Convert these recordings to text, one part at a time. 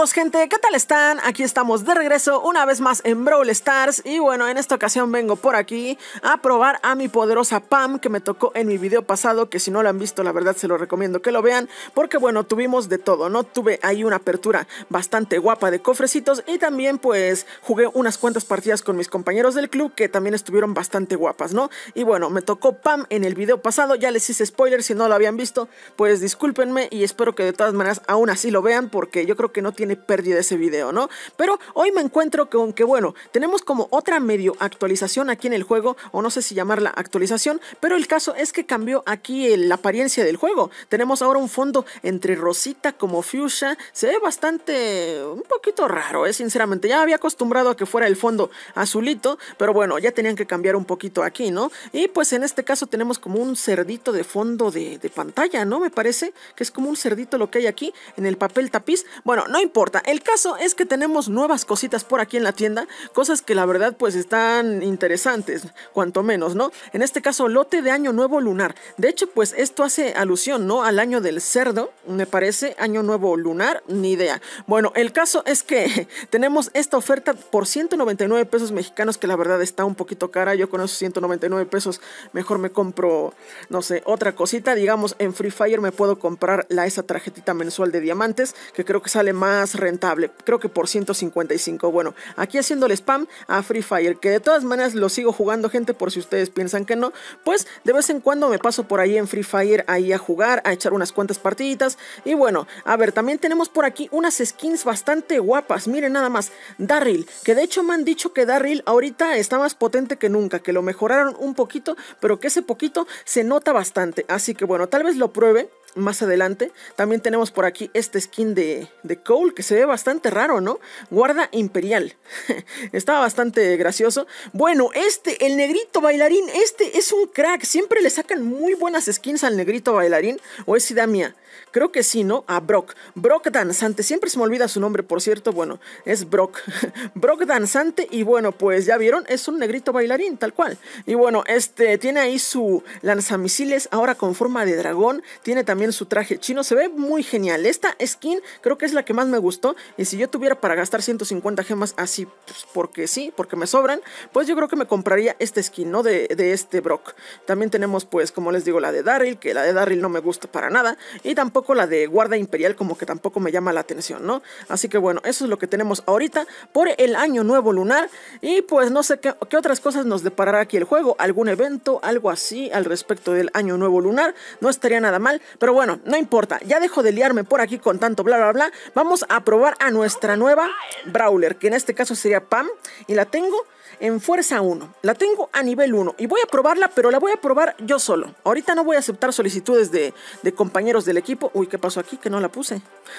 todos, gente, ¿qué tal están? Aquí estamos de regreso una vez más en Brawl Stars. Y bueno, en esta ocasión vengo por aquí a probar a mi poderosa Pam, que me tocó en mi video pasado, que si no lo han visto, la verdad se lo recomiendo que lo vean, porque bueno, tuvimos de todo, ¿no? Tuve ahí una apertura bastante guapa de cofrecitos y también pues jugué unas cuantas partidas con mis compañeros del club que también estuvieron bastante guapas, ¿no? Y bueno, me tocó Pam en el video pasado, ya les hice spoiler, si no lo habían visto, pues discúlpenme y espero que de todas maneras aún así lo vean, porque yo creo que no tiene pérdida ese video, ¿no? Pero hoy me encuentro con que, bueno, tenemos como otra medio actualización aquí en el juego, o no sé si llamarla actualización, pero el caso es que cambió aquí la apariencia del juego. Tenemos ahora un fondo entre rosita como fuchsia, se ve bastante, un poquito raro, sinceramente. Ya había acostumbrado a que fuera el fondo azulito, pero bueno, ya tenían que cambiar un poquito aquí, ¿no? Y pues en este caso tenemos como un cerdito de fondo de pantalla, ¿no? Me parece que es como un cerdito lo que hay aquí en el papel tapiz. Bueno, no importa, el caso es que tenemos nuevas cositas por aquí en la tienda, cosas que la verdad pues están interesantes, cuanto menos, ¿no? En este caso, lote de año nuevo lunar. De hecho, pues esto hace alusión, ¿no? Al año del cerdo, me parece, año nuevo lunar, ni idea. Bueno, el caso es que tenemos esta oferta por 199 pesos mexicanos, que la verdad está un poquito cara. Yo con esos 199 pesos mejor me compro, no sé, otra cosita. Digamos, en Free Fire me puedo comprar esa tarjetita mensual de diamantes, que creo que sale más rentable, creo que por 155. Bueno, aquí haciéndole spam a Free Fire, que de todas maneras lo sigo jugando, gente, por si ustedes piensan que no, pues de vez en cuando me paso por ahí en Free Fire ahí a jugar, a echar unas cuantas partiditas. Y bueno, a ver, también tenemos por aquí unas skins bastante guapas, miren nada más, Darryl, que de hecho me han dicho que Darryl ahorita está más potente que nunca, que lo mejoraron un poquito, pero que ese poquito se nota bastante, así que bueno, tal vez lo pruebe más adelante. También tenemos por aquí este skin de Cole, que se ve bastante raro, ¿no? Guarda imperial. Estaba bastante gracioso. Bueno, el negrito bailarín, este es un crack. Siempre le sacan muy buenas skins al negrito bailarín. ¿O es idea mía? Creo que sí, ¿no? A Brock. Brock Danzante. Siempre se me olvida su nombre, por cierto. Bueno, es Brock. Brock Danzante. Y bueno, pues ya vieron, es un negrito bailarín, tal cual. Y bueno, tiene ahí su lanzamisiles, ahora con forma de dragón. Tiene también su traje chino, se ve muy genial. Esta skin creo que es la que más me gustó, y si yo tuviera para gastar 150 gemas así, pues porque sí, porque me sobran, pues yo creo que me compraría esta skin, ¿no? De este Brock. También tenemos, pues, como les digo, la de Darryl, que la de Darryl no me gusta para nada, y tampoco la de Guarda Imperial, como que tampoco me llama la atención, ¿no? Así que bueno, eso es lo que tenemos ahorita por el año nuevo lunar, y pues no sé qué otras cosas nos deparará aquí el juego, algún evento, algo así al respecto del año nuevo lunar, no estaría nada mal, pero bueno, no importa, ya dejo de liarme por aquí con tanto bla bla bla. Vamos a probar a nuestra nueva Brawler, que en este caso sería Pam, y la tengo en fuerza 1, la tengo a nivel 1 y voy a probarla, pero la voy a probar yo solo. Ahorita no voy a aceptar solicitudes de compañeros del equipo. Uy, ¿qué pasó aquí? Que no la puse.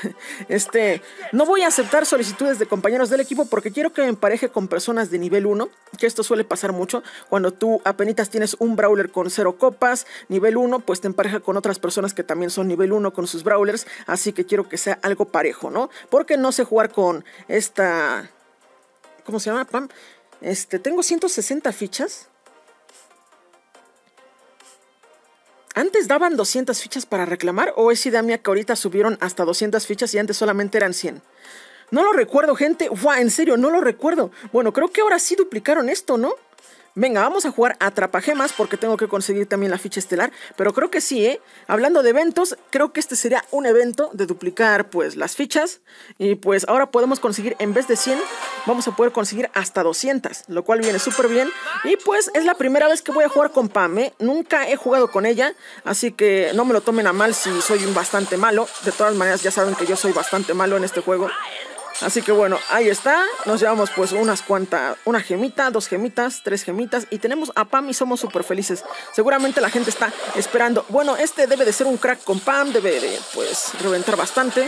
No voy a aceptar solicitudes de compañeros del equipo porque quiero que me empareje con personas de nivel 1, que esto suele pasar mucho cuando tú apenas tienes un Brawler con 0 copas, nivel 1, pues te empareja con otras personas que también son nivel 1 con sus Brawlers, así que quiero que sea algo parejo, ¿no? Porque no sé jugar con esta... ¿Cómo se llama? Pam. Tengo 160 fichas. ¿Antes daban 200 fichas para reclamar? ¿O es idea mía que ahorita subieron hasta 200 fichas y antes solamente eran 100? No lo recuerdo, gente. ¡Wow! En serio, no lo recuerdo. Bueno, creo que ahora sí duplicaron esto, ¿no? Venga, vamos a jugar Atrapagemas porque tengo que conseguir también la ficha estelar. Pero creo que sí, ¿eh? Hablando de eventos, creo que este sería un evento de duplicar, pues, las fichas. Y pues ahora podemos conseguir, en vez de 100, vamos a poder conseguir hasta 200. Lo cual viene súper bien. Y pues es la primera vez que voy a jugar con Pam, ¿eh? Nunca he jugado con ella. Así que no me lo tomen a mal si soy un bastante malo. De todas maneras, ya saben que yo soy bastante malo en este juego. Así que bueno, ahí está, nos llevamos pues una gemita, 2 gemitas, 3 gemitas, y tenemos a Pam y somos súper felices. Seguramente la gente está esperando. Bueno, debe de ser un crack con Pam, debe de pues reventar bastante.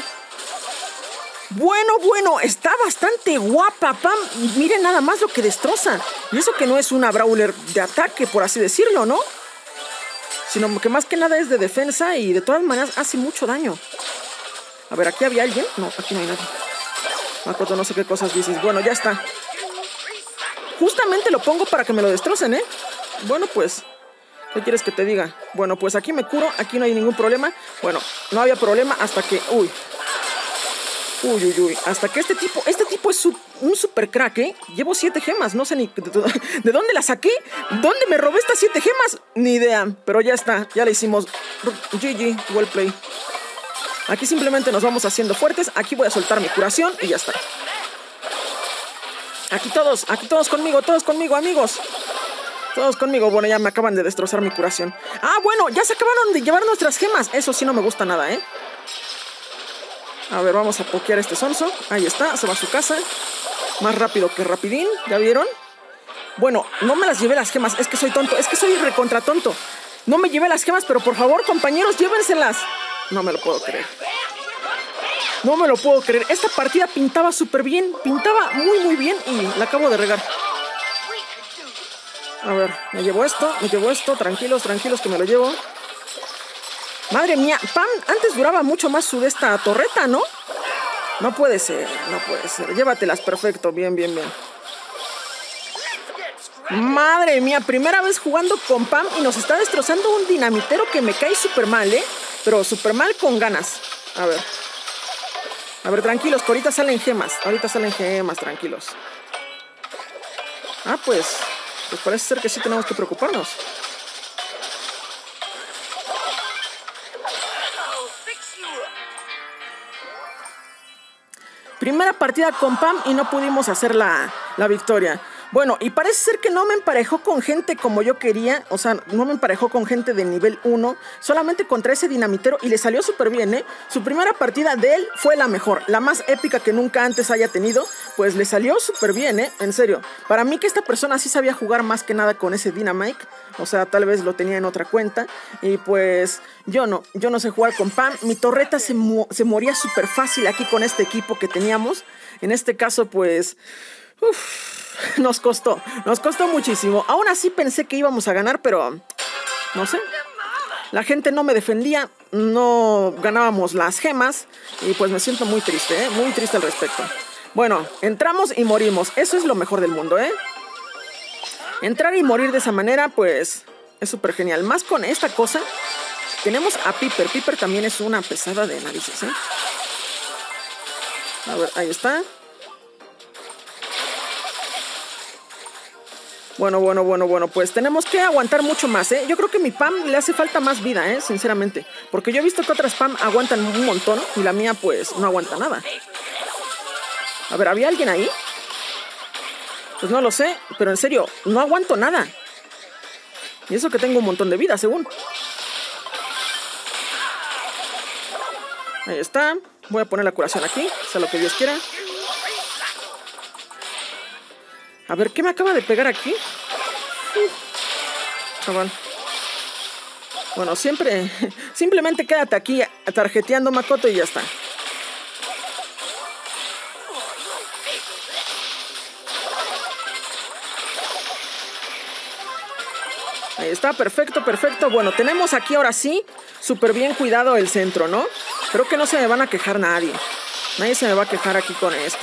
Bueno, está bastante guapa Pam, miren nada más lo que destroza. Y eso que no es una Brawler de ataque, por así decirlo, ¿no? Sino que más que nada es de defensa y de todas maneras hace mucho daño. A ver, ¿aquí había alguien? No, aquí no hay nadie. Makoto, no sé qué cosas dices. Bueno, ya está. Justamente lo pongo para que me lo destrocen, ¿eh? Bueno, pues, ¿qué quieres que te diga? Bueno, pues aquí me curo, aquí no hay ningún problema. Bueno, no había problema hasta que... Uy, uy, uy. Hasta que este tipo es un super crack, ¿eh? Llevo 7 gemas. No sé ni de dónde la saqué. ¿Dónde me robé estas 7 gemas? Ni idea. Pero ya está. Ya la hicimos. GG. Well play. Aquí simplemente nos vamos haciendo fuertes. Aquí voy a soltar mi curación y ya está. Aquí todos conmigo, amigos. Todos conmigo. Bueno, ya me acaban de destrozar mi curación. Ah, bueno, ya se acabaron de llevar nuestras gemas. Eso sí no me gusta nada, ¿eh? A ver, vamos a pokear a este sonso. Ahí está, se va a su casa. Más rápido que rapidín, ¿ya vieron? Bueno, no me las llevé las gemas. Es que soy tonto, es que soy recontra tonto. No me llevé las gemas, pero por favor, compañeros, llévenselas. No me lo puedo creer. No me lo puedo creer. Esta partida pintaba súper bien. Pintaba muy, muy bien y la acabo de regar. A ver, me llevo esto. Tranquilos, tranquilos que me lo llevo. Madre mía, Pam antes duraba mucho más su de esta torreta, ¿no? No puede ser, no puede ser. Llévatelas, perfecto, bien, bien, bien. Madre mía, primera vez jugando con Pam y nos está destrozando un dinamitero que me cae súper mal, ¿eh? Pero súper mal con ganas. A ver, tranquilos, que ahorita salen gemas. Tranquilos. Ah, pues parece ser que sí tenemos que preocuparnos. Primera partida con Pam y no pudimos hacer la victoria. Bueno, y parece ser que no me emparejó con gente como yo quería. O sea, no me emparejó con gente de nivel 1. Solamente contra ese dinamitero y le salió súper bien, ¿eh? Su primera partida de él fue la mejor. La más épica que nunca antes haya tenido. Pues le salió súper bien, ¿eh? En serio. Para mí que esta persona sí sabía jugar más que nada con ese Dynamite. O sea, tal vez lo tenía en otra cuenta. Y pues yo no sé jugar con Pam. Mi torreta se moría súper fácil aquí con este equipo que teníamos. En este caso, pues... Nos costó muchísimo. Aún así pensé que íbamos a ganar, pero no sé. La gente no me defendía, no ganábamos las gemas y pues me siento muy triste, ¿eh? Muy triste al respecto. Bueno, entramos y morimos. Eso es lo mejor del mundo, ¿eh? Entrar y morir de esa manera, pues es súper genial. Más con esta cosa, tenemos a Piper. Piper también es una pesada de narices, ¿eh? A ver, ahí está. Bueno, pues tenemos que aguantar mucho más, ¿eh? Yo creo que mi Pam le hace falta más vida, ¿eh? Sinceramente. Porque yo he visto que otras Pam aguantan un montón y la mía, pues, no aguanta nada. A ver, ¿había alguien ahí? Pues no lo sé, pero en serio, no aguanto nada. Y eso que tengo un montón de vida, según. Ahí está. Voy a poner la curación aquí, sea lo que Dios quiera. A ver, ¿qué me acaba de pegar aquí? Chaval. Bueno, simplemente quédate aquí tarjeteando, Makoto, y ya está. Ahí está, perfecto. Bueno, tenemos aquí ahora sí súper bien cuidado el centro, ¿no? Creo que no se me van a quejar nadie. Nadie se me va a quejar aquí con esto.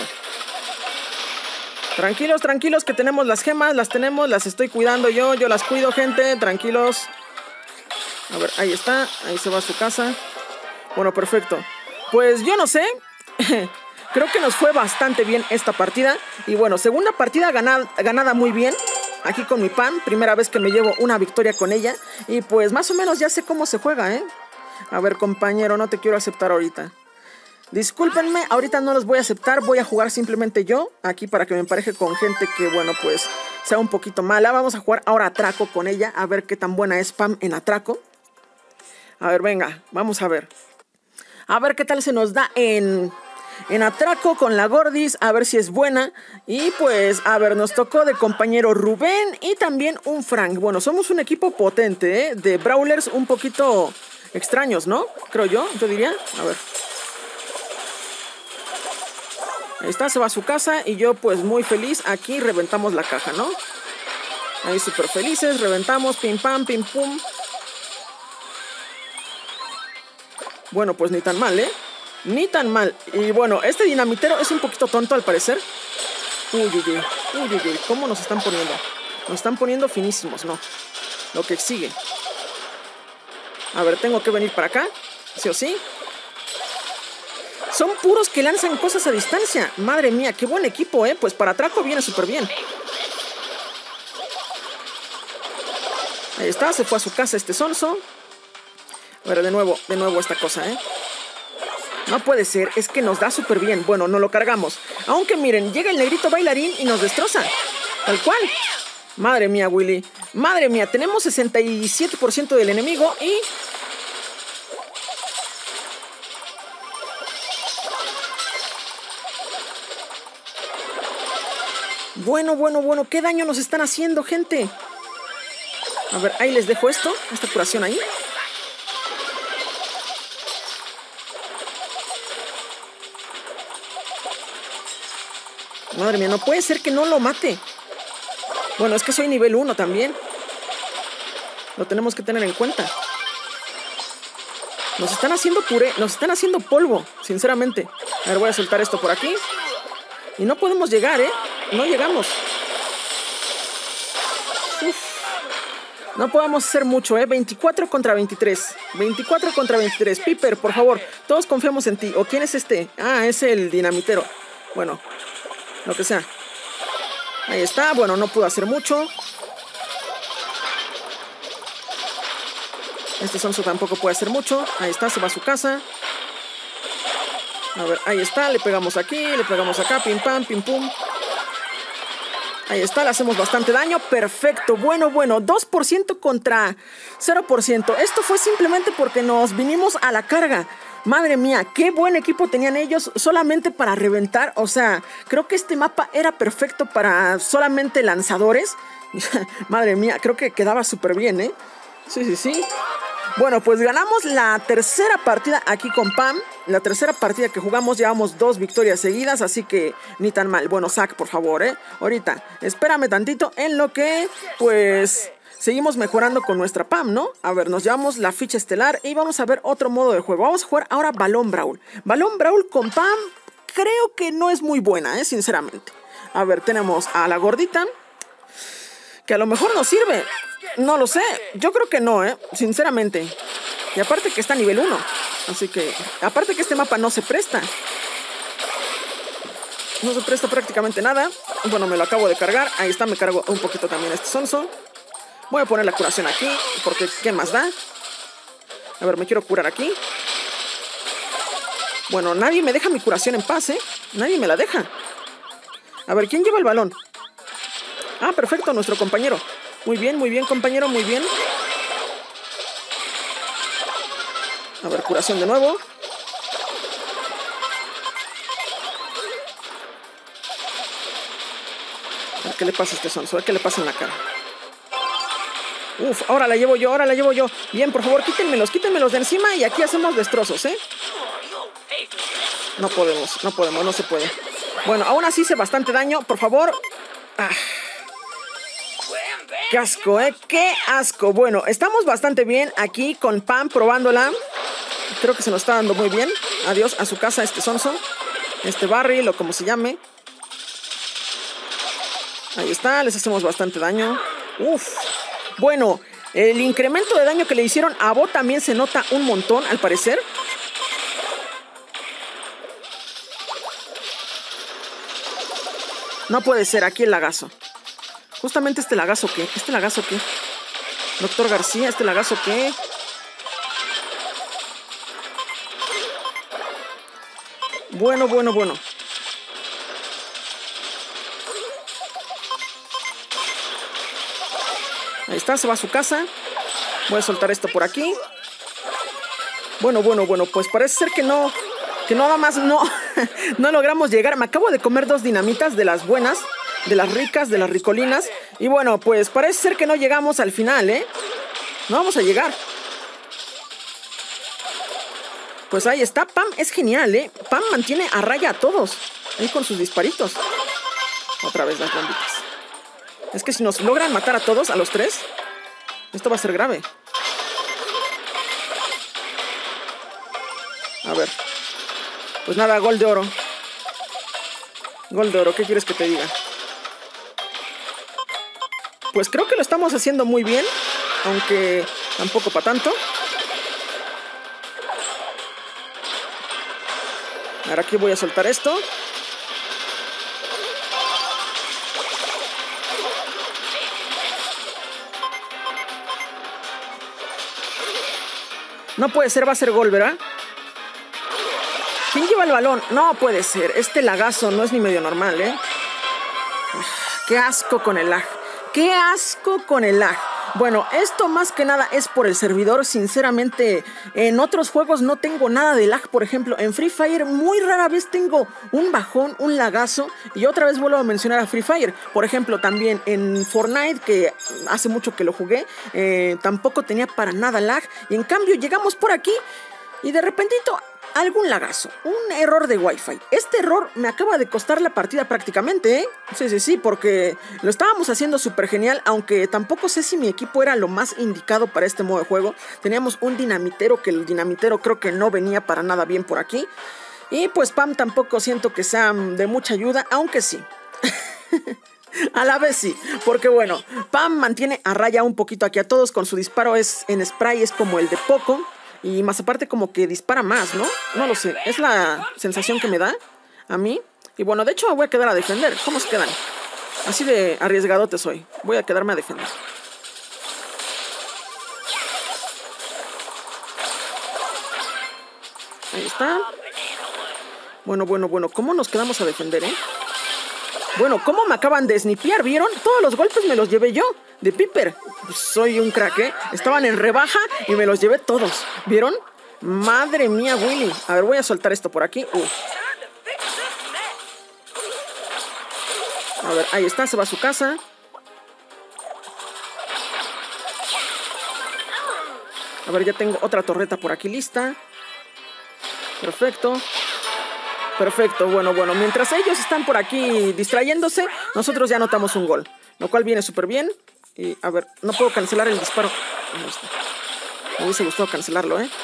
Tranquilos, que tenemos las gemas, las estoy cuidando yo las cuido, gente, tranquilos. A ver, ahí está, ahí se va a su casa. Bueno, perfecto. Pues yo no sé, creo que nos fue bastante bien esta partida. Y bueno, segunda partida ganada muy bien, aquí con mi Pam, primera vez que me llevo una victoria con ella. Y pues más o menos ya sé cómo se juega, ¿eh? A ver, compañero, no te quiero aceptar ahorita. Discúlpenme, ahorita no los voy a aceptar, voy a jugar simplemente yo, aquí para que me empareje con gente que, bueno, pues, sea un poquito mala. Vamos a jugar ahora atraco con ella, a ver qué tan buena es Pam en atraco. A ver, venga, vamos a ver. A ver qué tal se nos da en atraco con la Gordis, a ver si es buena. Y pues, a ver, nos tocó de compañero Rubén y también un Frank. Bueno, somos un equipo potente, ¿eh? De brawlers un poquito extraños, ¿no? Creo yo diría, a ver. Ahí está, se va a su casa y yo pues muy feliz. Aquí reventamos la caja, ¿no? Ahí súper felices, reventamos, pim pam, pim pum. Bueno, pues ni tan mal, ¿eh? Ni tan mal. Y bueno, este dinamitero es un poquito tonto al parecer. Uy, ¿cómo nos están poniendo? Nos están poniendo finísimos, ¿no? Lo que sigue. A ver, tengo que venir para acá, ¿sí o sí? Son puros que lanzan cosas a distancia. Madre mía, qué buen equipo, ¿eh? Pues para atraco viene súper bien. Ahí está, se fue a su casa este sonso. A ver, de nuevo esta cosa, ¿eh? No puede ser, es que nos da súper bien. Bueno, no lo cargamos. Aunque miren, llega el negrito bailarín y nos destroza. Tal cual. Madre mía, Willy. Madre mía, tenemos 67% del enemigo y... Bueno, ¿qué daño nos están haciendo, gente? A ver, ahí les dejo esto, esta curación ahí. Madre mía, no puede ser que no lo mate. Bueno, es que soy nivel 1 también. Lo tenemos que tener en cuenta. Nos están haciendo puré, nos están haciendo polvo, sinceramente. A ver, voy a soltar esto por aquí. Y no podemos llegar, ¿eh? No llegamos. Uf. No podemos hacer mucho, ¿eh? 24 contra 23. 24 contra 23. Piper, por favor, todos confiamos en ti. ¿O quién es este? Ah, es el dinamitero. Bueno, lo que sea. Ahí está. Bueno, no pudo hacer mucho. Este sonso tampoco puede hacer mucho. Ahí está, se va a su casa. A ver, ahí está. Le pegamos aquí, le pegamos acá. Pim pam, pim pum. Ahí está, le hacemos bastante daño. Perfecto, bueno, 2% contra 0%. Esto fue simplemente porque nos vinimos a la carga. Madre mía, qué buen equipo tenían ellos solamente para reventar. O sea, creo que este mapa era perfecto para solamente lanzadores. Madre mía, creo que quedaba súper bien, ¿eh? Sí. Bueno, pues ganamos la tercera partida aquí con Pam. La tercera partida que jugamos, llevamos 2 victorias seguidas, así que ni tan mal. Bueno, Zack, por favor, ahorita, espérame tantito en lo que, pues, seguimos mejorando con nuestra Pam, ¿no? A ver, nos llevamos la ficha estelar y vamos a ver otro modo de juego. Vamos a jugar ahora Balón Brawl. Balón Brawl con Pam creo que no es muy buena, sinceramente. A ver, tenemos a la gordita, que a lo mejor nos sirve. No lo sé, yo creo que no, sinceramente. Y aparte que está a nivel 1. Así que, aparte que este mapa no se presta. No se presta prácticamente nada. Bueno, me lo acabo de cargar. Ahí está, me cargo un poquito también este sonso. Voy a poner la curación aquí, porque ¿qué más da? A ver, me quiero curar aquí. Bueno, nadie me deja mi curación en paz, Nadie me la deja. A ver, ¿quién lleva el balón? Ah, perfecto, nuestro compañero. Muy bien, compañero, muy bien. A ver, curación de nuevo. A ver qué le pasa a este sonso, a ver qué le pasa en la cara. Uf, ahora la llevo yo, Bien, por favor, quítenmelos de encima y aquí hacemos destrozos, No podemos, no se puede. Bueno, aún así hice bastante daño, por favor. ¡Qué asco, ¡Qué asco! Bueno, estamos bastante bien aquí con Pam probándola. Creo que se nos está dando muy bien. Adiós a su casa este sonso. Este barril o como se llame. Ahí está, les hacemos bastante daño. Uf. Bueno, el incremento de daño que le hicieron a Bo también se nota un montón, al parecer. No puede ser, aquí el lagazo. Justamente este lagazo, ¿qué? Doctor García, ¿este lagazo qué? Bueno. Ahí está, se va a su casa. Voy a soltar esto por aquí. Bueno, pues parece ser que no nada más no logramos llegar. Me acabo de comer 2 dinamitas de las buenas, de las ricas, de las ricolinas. Y bueno, pues parece ser que no llegamos al final, No vamos a llegar. Pues ahí está, Pam es genial, Pam mantiene a raya a todos. Ahí con sus disparitos. Otra vez las bombitas. Es que si nos logran matar a todos, a los 3, esto va a ser grave. A ver. Pues nada, gol de oro. Gol de oro, ¿qué quieres que te diga? Pues creo que lo estamos haciendo muy bien, aunque tampoco para tanto. Ahora aquí voy a soltar esto. No puede ser, va a ser gol, ¿verdad? ¿Quién lleva el balón? No puede ser. Este lagazo no es ni medio normal, ¿eh? Qué asco con el lag. Qué asco con el lag. Bueno, esto más que nada es por el servidor. Sinceramente, en otros juegos no tengo nada de lag. Por ejemplo, en Free Fire muy rara vez tengo un bajón, un lagazo. Y otra vez vuelvo a mencionar a Free Fire. Por ejemplo, también en Fortnite, que hace mucho que lo jugué, tampoco tenía para nada lag. Y en cambio llegamos por aquí y de repentito algún lagazo, un error de Wi-Fi. Este error me acaba de costar la partida prácticamente, ¿eh? Sí, porque lo estábamos haciendo súper genial, aunque tampoco sé si mi equipo era lo más indicado para este modo de juego. Teníamos un dinamitero, que el dinamitero creo que no venía para nada bien por aquí. Y pues Pam tampoco siento que sea de mucha ayuda, aunque sí. A la vez sí, porque bueno, Pam mantiene a raya un poquito aquí a todos con su disparo en spray, es como el de Poco. Y más aparte como que dispara más, ¿no? No lo sé, es la sensación que me da a mí. Y bueno, de hecho me voy a quedar a defender. ¿Cómo se quedan? Así de arriesgadote soy. Voy a quedarme a defender. Ahí está. Bueno, ¿cómo nos quedamos a defender, eh? Bueno, ¿cómo me acaban de snipear? ¿Vieron? Todos los golpes me los llevé yo, de Piper. Pues soy un crack, ¿eh? Estaban en rebaja y me los llevé todos. ¿Vieron? Madre mía, Willy. A ver, voy a soltar esto por aquí. A ver, ahí está, se va a su casa. A ver, ya tengo otra torreta por aquí lista. Perfecto. Bueno, mientras ellos están por aquí distrayéndose, nosotros ya anotamos un gol, lo cual viene súper bien. Y a ver, no puedo cancelar el disparo. Me hubiese gustado cancelarlo, ¿eh?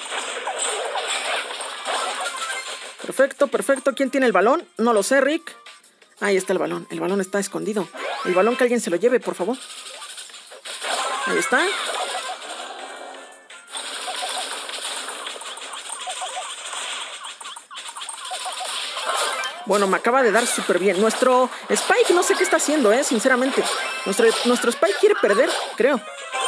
Perfecto. ¿Quién tiene el balón? No lo sé, Rick. Ahí está el balón está escondido. El balón, que alguien se lo lleve, por favor. Ahí está. Bueno, me acaba de dar súper bien. Nuestro Spike no sé qué está haciendo, sinceramente. Nuestro Spike quiere perder, creo.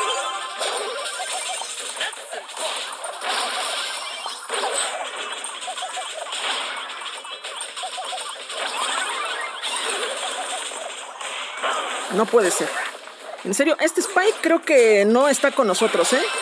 No puede ser. En serio, este Spike creo que no está con nosotros, ¿eh?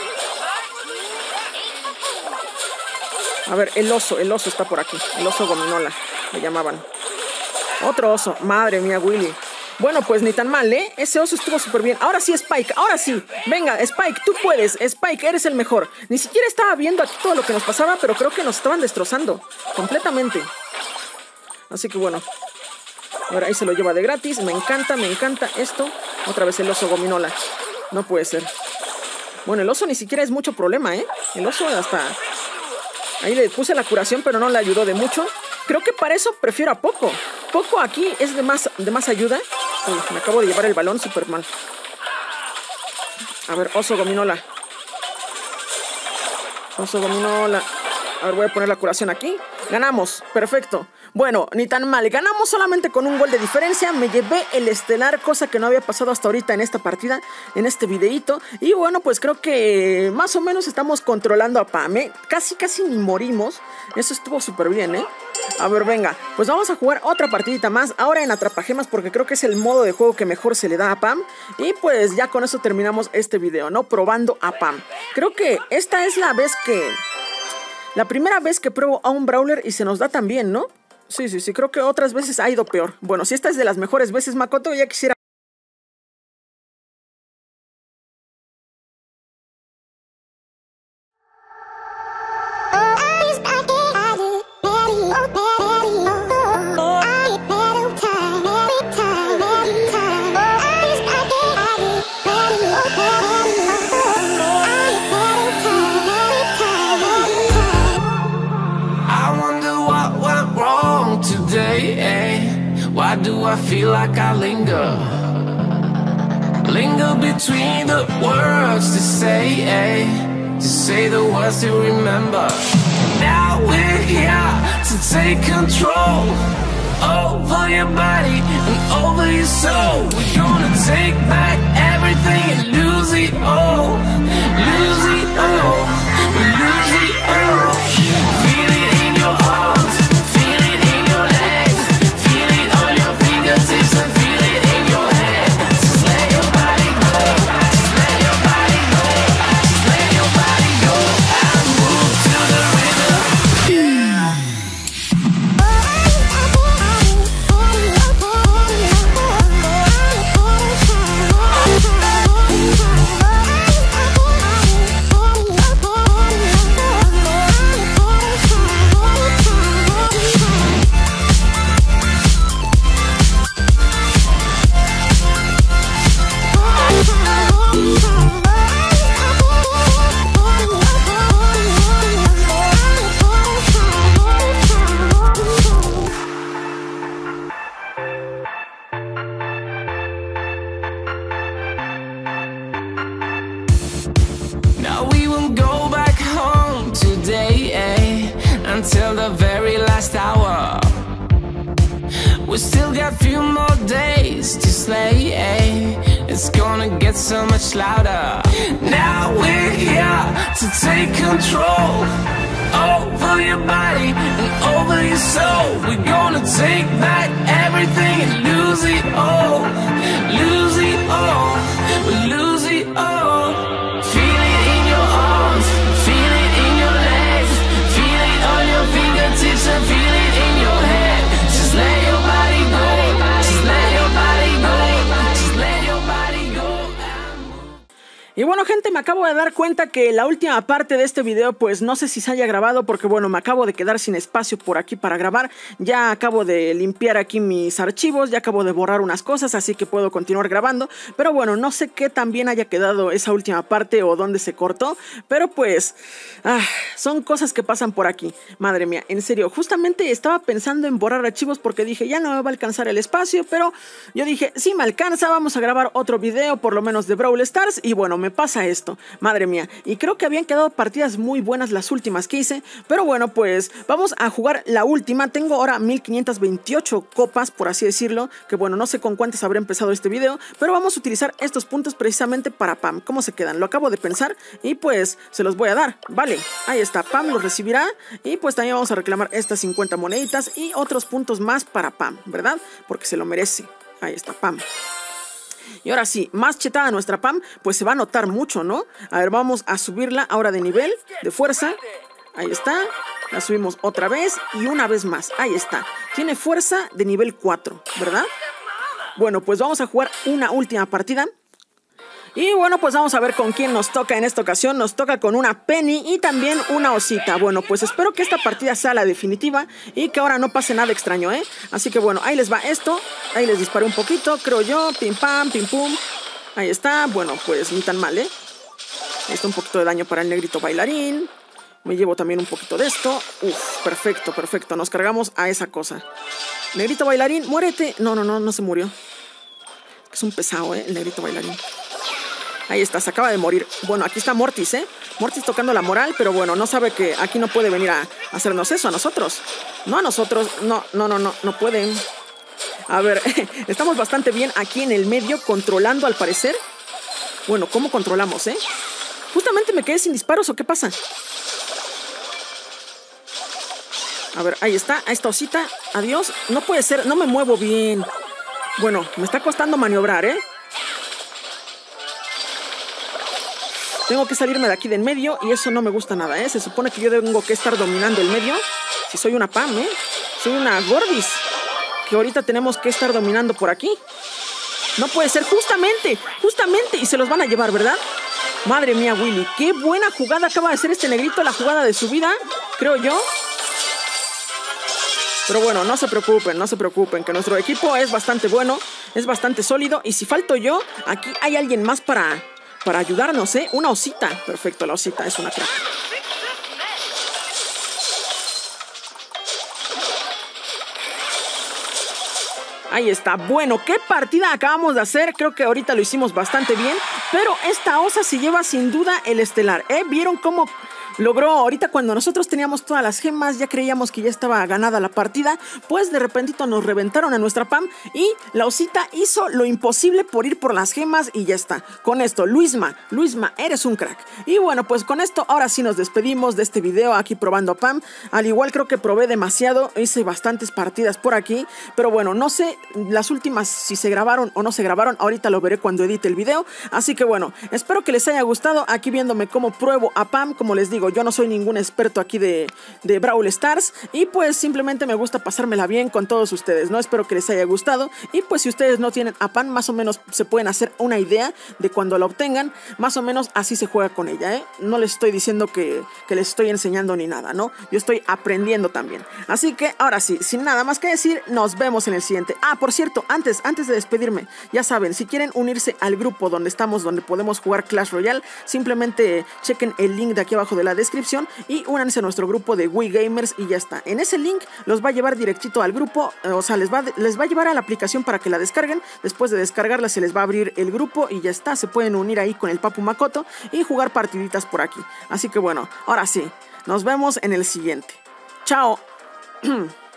A ver, el oso está por aquí. El oso gominola, le llamaban. Otro oso, madre mía, Willy. Bueno, pues ni tan mal, ¿eh? Ese oso estuvo súper bien. Ahora sí, Spike, ahora sí. Venga, Spike, tú puedes. Spike, eres el mejor. Ni siquiera estaba viendo aquí todo lo que nos pasaba, pero creo que nos estaban destrozando completamente. Así que bueno. Ahora ahí se lo lleva de gratis. Me encanta esto. Otra vez el oso gominola. No puede ser. Bueno, el oso ni siquiera es mucho problema, ¿eh? El oso hasta... Ahí le puse la curación, pero no le ayudó de mucho. Creo que para eso prefiero a Poco. Poco aquí es de más ayuda. Uy, me acabo de llevar el balón súper mal. A ver, oso gominola. A ver, voy a poner la curación aquí. Ganamos, perfecto. Bueno, ni tan mal, ganamos solamente con un gol de diferencia. Me llevé el estelar, cosa que no había pasado hasta ahorita en esta partida, en este videito. Y bueno, pues creo que más o menos estamos controlando a Pam, ¿eh? Casi ni morimos. Eso estuvo súper bien, ¿eh? A ver, venga, pues vamos a jugar otra partidita más. Ahora en Atrapagemas, porque creo que es el modo de juego que mejor se le da a Pam. Y pues ya con eso terminamos este video, ¿no? Probando a Pam. Creo que esta es la primera vez que pruebo a un Brawler y se nos da tan bien, ¿no? Sí, creo que otras veces ha ido peor. Bueno, si esta es de las mejores veces, Makoto, ya quisiera... Why do I feel like I linger between the words to say the words to remember? Now we're here to take control over your body and over your soul. We're gonna take back everything and lose it all. Lose it all. Lose it all. Feel it in your arms, feel it in your legs, feel it on your fingertips and feel it in your head. Just let your body go, just let your body go, just let your body go and move to the rhythm. Now we won't go back home today, until the very last hour. We still got a few more days to slay, it's gonna get so much louder. Now we're here to take control over your body and over your soul. We're gonna take back everything and lose it all. Lose it all. We lose it all. Feel it in your arms, feel it in your legs, feel it on your fingertips and feel it in your head. Just let your body go, just let your body go, just let your body go. Y bueno, gente, me acabo de dar cuenta que la última parte de este video, pues no sé si se haya grabado porque bueno, me acabo de quedar sin espacio por aquí para grabar. Ya acabo de limpiar aquí mis archivos, ya acabo de borrar unas cosas, así que puedo continuar grabando. Pero bueno, no sé qué tan bien haya quedado esa última parte o dónde se cortó, pero pues son cosas que pasan por aquí. Madre mía, en serio, justamente estaba pensando en borrar archivos porque dije, ya no me va a alcanzar el espacio, pero yo dije, sí me alcanza, vamos a grabar otro video, por lo menos de Brawl Stars, y bueno, me pasa esto, madre mía. Y creo que habían quedado partidas muy buenas las últimas que hice, pero bueno, pues vamos a jugar la última. Tengo ahora 1528 copas, por así decirlo, que bueno, no sé con cuántas habré empezado este video, pero vamos a utilizar estos puntos precisamente para Pam. ¿Cómo se quedan? Lo acabo de pensar y pues se los voy a dar. Vale, ahí está, Pam los recibirá y pues también vamos a reclamar estas 50 moneditas y otros puntos más para Pam, ¿verdad? Porque se lo merece. Ahí está, Pam. Y ahora sí, más chetada nuestra Pam, pues se va a notar mucho, ¿no? A ver, vamos a subirla ahora de nivel, de fuerza. Ahí está, la subimos otra vez y una vez más. Ahí está, tiene fuerza de nivel 4, ¿verdad? Bueno, pues vamos a jugar una última partida. Y bueno, pues vamos a ver con quién nos toca en esta ocasión. Nos toca con una Penny y también una Osita. Bueno, pues espero que esta partida sea la definitiva y que ahora no pase nada extraño, ¿eh? Así que bueno, ahí les va esto. Ahí les disparé un poquito, creo yo. Pim pam, pim pum. Ahí está. Bueno, pues ni tan mal, ¿eh? Ahí está un poquito de daño para el negrito bailarín. Me llevo también un poquito de esto. Uf, perfecto, perfecto. Nos cargamos a esa cosa. Negrito bailarín, muérete. No se murió. Es un pesado, ¿eh? El negrito bailarín. Ahí está, se acaba de morir. Bueno, aquí está Mortis, ¿eh? Mortis tocando la moral, pero bueno, no sabe que aquí no puede venir a hacernos eso a nosotros. No a nosotros, no pueden. A ver, estamos bastante bien aquí en el medio, controlando al parecer. Bueno, ¿cómo controlamos, eh? Justamente me quedé sin disparos, ¿o qué pasa? A ver, ahí está, a esta Osita, adiós. No puede ser, no me muevo bien. Bueno, me está costando maniobrar, ¿eh? Tengo que salirme de aquí de en medio y eso no me gusta nada, ¿eh? Se supone que yo tengo que estar dominando el medio. Si soy una Pam, ¿eh? Soy una Gordis. Que ahorita tenemos que estar dominando por aquí. No puede ser, justamente. Y se los van a llevar, ¿verdad? Madre mía, Willy. Qué buena jugada acaba de hacer este negrito. La jugada de su vida, creo yo. Pero bueno, no se preocupen, que nuestro equipo es bastante bueno, es bastante sólido. Y si falto yo, aquí hay alguien más para ayudarnos, ¿eh? Una Osita. Perfecto, la Osita es una crack. Ahí está. Bueno, ¿qué partida acabamos de hacer? Creo que ahorita lo hicimos bastante bien. Pero esta Osa se lleva sin duda el estelar, ¿eh? ¿Vieron cómo logró, ahorita cuando nosotros teníamos todas las gemas, ya creíamos que ya estaba ganada la partida, pues de repentito nos reventaron a nuestra Pam y la osita hizo lo imposible por ir por las gemas y ya está. Con esto, Luisma, eres un crack. Y bueno, pues con esto ahora sí nos despedimos de este video aquí probando a Pam. Al igual creo que probé demasiado, hice bastantes partidas por aquí, pero bueno, no sé las últimas si se grabaron o no se grabaron, ahorita lo veré cuando edite el video. Así que bueno, espero que les haya gustado aquí viéndome cómo pruebo a Pam. Como les digo, yo no soy ningún experto aquí de Brawl Stars y pues simplemente me gusta pasármela bien con todos ustedes, ¿no? Espero que les haya gustado y pues si ustedes no tienen a Pam, más o menos se pueden hacer una idea de cuando la obtengan, más o menos así se juega con ella, ¿eh? No les estoy diciendo que les estoy enseñando ni nada, ¿no? Yo estoy aprendiendo también. Así que ahora sí, sin nada más que decir, nos vemos en el siguiente. Ah, por cierto, antes de despedirme, ya saben, si quieren unirse al grupo donde estamos, donde podemos jugar Clash Royale, simplemente chequen el link de aquí abajo de la descripción y únanse a nuestro grupo de Wii Gamers y ya está. En ese link los va a llevar directito al grupo, o sea, les va a llevar a la aplicación para que la descarguen. Después de descargarla se les va a abrir el grupo y ya está, se pueden unir ahí con el Papu Makoto y jugar partiditas por aquí. Así que bueno, ahora sí, nos vemos en el siguiente. ¡Chao!